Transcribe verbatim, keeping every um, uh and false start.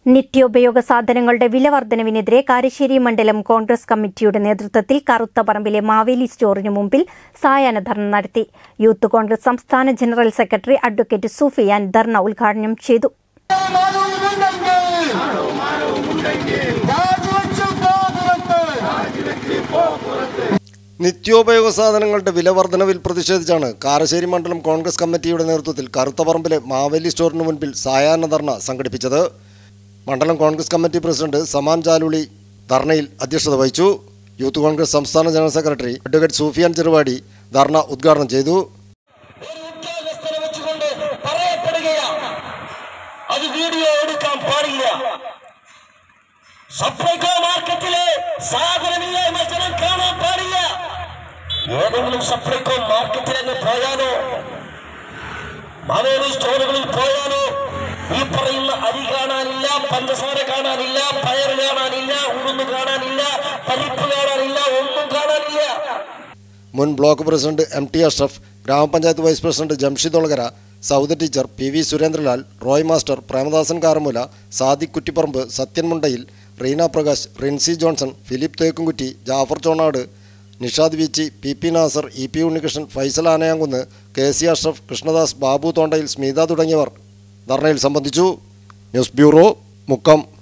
നിത്യോപയോഗ സാധനങ്ങളുടെ വില വർധനവിനെതിരെ കാരശ്ശേരി മണ്ഡലം കോൺഗ്രസ് കമ്മിറ്റിയുടെ നേതൃത്വത്തിൽ കറുത്തപറമ്പിലെ മാവേലി സ്റ്റോറിന് മുമ്പിൽ സായാഹ്ന ധർണ നടത്തി. യൂത്ത് കോൺഗ്രസ് സംസ്ഥാന general secretary advocate Sufiyan dharna ഉദ്ഘാടനം ചെയ്തു. നിത്യോപയോഗ സാധനങ്ങളുടെ വില വർധനവിൽ പ്രതിഷേധിച്ചാണ് കാരശ്ശേരി മണ്ഡലം കോൺഗ്രസ് കമ്മിറ്റിയുടെ നേതൃത്വത്തിൽ കറുത്തപറമ്പിലെ മാവേലി സ്റ്റോറിന് മുൻപിൽ സായാഹ്ന ധർണ സംഘടിപ്പിച്ചത്. മണ്ഡലം കോൺഗ്രസ് കമ്മിറ്റി പ്രസിഡന്റ് സമാൻ ജാലുളി ധർണയിൽ അധ്യക്ഷത വഹിച്ചു. യൂത്ത് കോൺഗ്രസ് സംസ്ഥാന general secretary advocate Sufiyan Cheruvadi dharna ഉദ്ഘാടനം ചെയ്തു. ഏതെങ്കിലും സപ്ലൈകോ മാർക്കറ്റിൽ പോയാലോ മാവേലി സ്റ്റോറുകളിൽ പോയാലോ ഈ പറയുന്ന അരി കാണാനില്ല, പഞ്ചസാര കാണാനില്ല, പയർ കാണാനില്ല, ഉഴുന്ന് കാണാനില്ല, പരിപ്പ് കാണാനില്ല, ഒന്നും കാണാനില്ല. മുൻ block president M T Ashraf, ഗ്രാമപഞ്ചായത്ത് vice president Jamshid Olakara, Sauda teacher, P V Surendralal, Roy master, Premadasan Karamula, Sadiq Kuttiparamba, Sathyan Mundayil, Reena Prakash, Rincy Johnson, Philip Thekkumkutty, Jafar Chonad, Nishad Veechi, P P Nasar, E P Unnikrishnan, Faisal Anayamkunnu, K C Ashraf, Krishnadas, Babu Thondayil, Smitha തുടങ്ങിയവർ ധർണയിൽ സംബന്ധിച്ചു. News bureau, Mukkam.